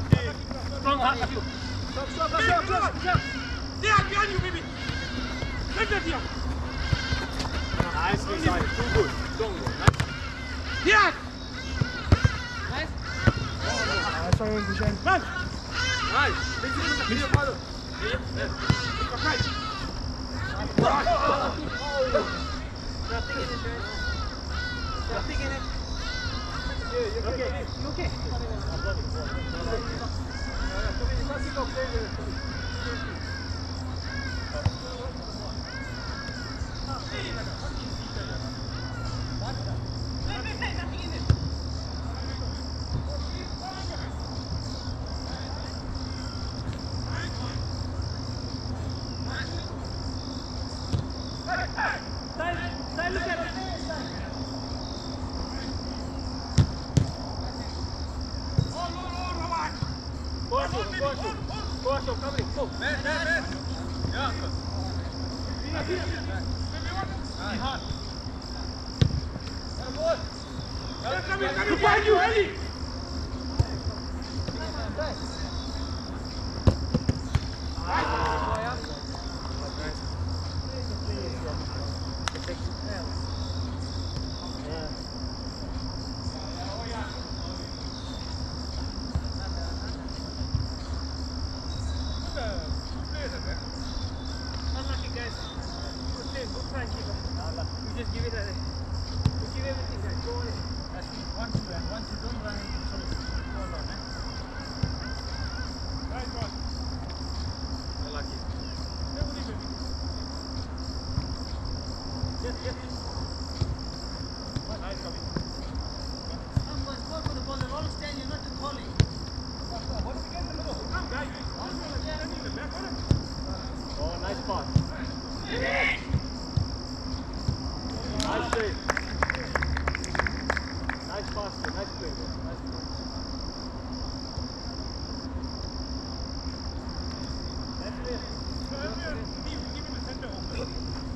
Strong heart, Matthew. Stop. There, behind you, baby. Take that here. Nice, inside. Too good. Strong. Nice. There. Nice. Man. Nice. Video, father. Okay. Nothing in it, guys. Nothing in it. You okay? You okay? Behind you, Ellie. Unlucky, guys. Good play, good try, keeper. You just give it a... You give everything, guys. Go on it. Once you don't run into sort of hold on, Nice one. Unlucky. Yes. Nice coming. I'm going to score for the ball. They're all standing, you're not calling. What did we get in the middle? Come, guys. Standing in the back, wasn't it? Oh, nice pass. Nice save. Nice pass, nice play. Nice play. Give him the center open.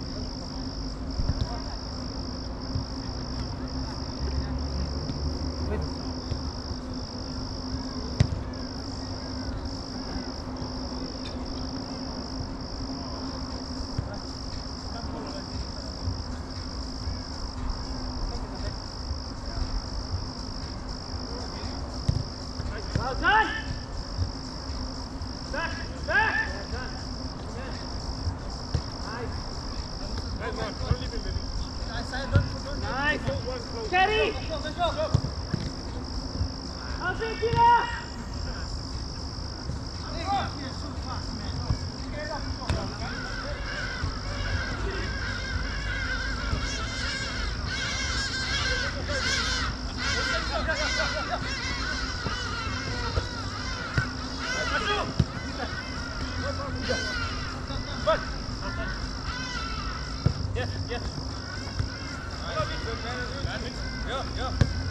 Well done! Back! Nice. Nice one. Don't leave him, baby. Nice! One close. Kerry! Go. I'll take it up! Yes. Yeah.